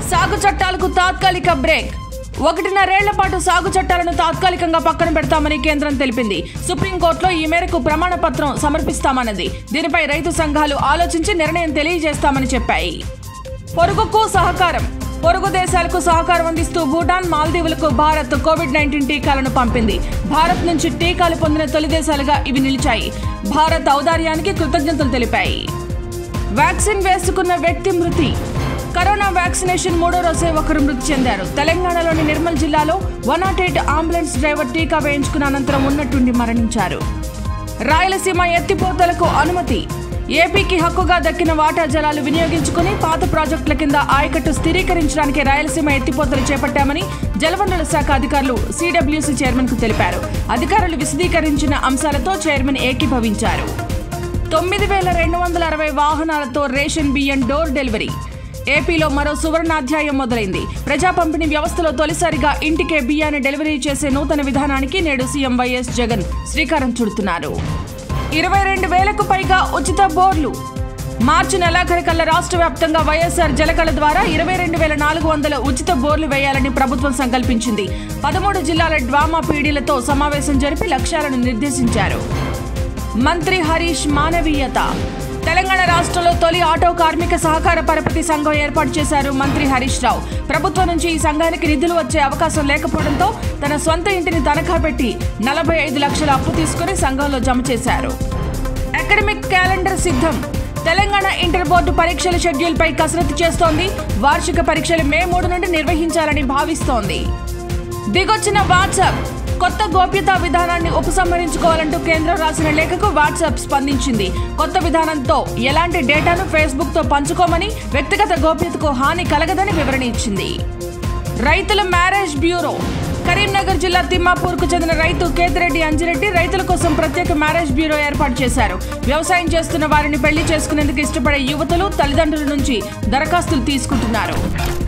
సాగు చట్టాలకు తాత్కాలిక బ్రేక్. 1.5 ఏళ్ల పాటు సాగు చట్టాలను తాత్కాలికంగా పక్కన పెడతామని కేంద్రం తెలిపింది. సుప్రీంకోర్టులో ఈ మేరకు ప్రమాణ పత్రం సమర్పిస్తామన్నది. దీనిపై రైతు సంఘాలు ఆలోచించి నిర్ణయం తెలియజేస్తామని చెప్పాయి. పొరుగుకు సహకారం. పొరుగు దేశాలకు సహకారం అందిస్తూ భూటాన్, మాల్దీవులకు భారత్ కోవిడ్-19 టీకాలను పంపింది. భారత్ నుంచి టీకాలు పొందిన తొలి దేశాలుగా ఇవి నిలిచాయి. భారత్ ఔదార్యానికి కృతజ్ఞతలు తెలిపాయి. వ్యాక్సిన్ వేసుకున్న వ్యక్తి మృతి. కరోనా వ్యాక్సినేషన్ 3వ రోజే ఒకరు మృతి చెందారు. తెలంగాణలోని నిర్మల్ జిల్లాలో 108 అంబులెన్స్ డ్రైవర్ టీకా వేయించుకున్న అనంతరం ఉన్నట్టుండి మరణించారు. రాయలసీమ ఎత్తిపోతలకు అనుమతి. ఏపీకి హక్కుగా దక్కిన వాటా జలాలు వినియోగించుకుని పాత ప్రాజెక్టుల కింద ఆయకట్టు స్థిరీకరించడానికి రాయలసీమ ఎత్తిపోతలు చేపట్టామని జలవనరుల శాఖ అధికారులు సిడబ్ల్యూసీ చైర్మన్ కు తెలిపారు. అధికారులు విశదీకరించిన అంశాలతో చైర్మన్ ఏకీభవించారు. 9,260 వాహనాలతో రేషన్ బియ్యం డోర్ డెలివరీ. ఏపీలో మరో సువర్ణాధ్యాయం మొదలైంది. ప్రజా పంపిణీ వ్యవస్థలో తొలిసారిగా ఇంటికే బియ్యాన్ని డెలివరీ చేసే నూతన విధానానికి నేడు సీఎం వైఎస్ జగన్ శ్రీకారం చుడుతున్నారు. 22,000కు పైగా ఉచిత బోర్లు. మార్చి నెలాఖరికల్లా రాష్ట్ర వ్యాప్తంగా వైఎస్ఆర్ జలకళ ద్వారా 22,400 ఉచిత బోర్లు వేయాలని ప్రభుత్వం సంకల్పించింది. 13 జిల్లాల డ్వామా పీడీలతో సమావేశం జరిపి లక్ష్యాలను నిర్దేశించారు. మంత్రి హరీష్ మానవీయత. తెలంగాణ రాష్ట్రంలో తొలి ఆటో కార్మిక సహకార పరపతి సంఘం ఏర్పాటు చేశారు మంత్రి హరీష్ రావు. ప్రభుత్వం నుంచి ఈ సంఘానికి నిధులు వచ్చే అవకాశం లేకపోవడంతో తన సొంత ఇంటిని తనఖా పెట్టి 45 లక్షల అప్పు తీసుకుని సంఘంలో జమ చేశారు. అకాడమిక్ క్యాలెండర్ సిద్ధం. తెలంగాణ ఇంటర్ బోర్డు పరీక్షల షెడ్యూల్పై కసరత్తు చేస్తోంది. వార్షిక పరీక్షలు మే 3 నుండి నిర్వహించాలని భావిస్తోంది. దిగొచ్చిన వాట్సాప్. కొత్త గోప్యతా విధానాన్ని ఉపసంహరించుకోవాలంటూ కేంద్రం రాసిన లేఖకు వాట్సాప్ స్పందించింది. కొత్త విధానంతో ఎలాంటి డేటాను ఫేస్బుక్ తో పంచుకోమని, వ్యక్తిగత గోప్యతకు హాని కలగదని వివరణ ఇచ్చింది. రైతుల మ్యారేజ్ బ్యూరో. కరీంనగర్ జిల్లా తిమ్మాపూర్కు చెందిన రైతు కేతిరెడ్డి అంజిరెడ్డి రైతుల కోసం ప్రత్యేక మ్యారేజ్ బ్యూరో ఏర్పాటు చేశారు. వ్యవసాయం చేస్తున్న వారిని పెళ్లి చేసుకునేందుకు ఇష్టపడే యువతులు తల్లిదండ్రుల నుంచి దరఖాస్తులు తీసుకుంటున్నారు.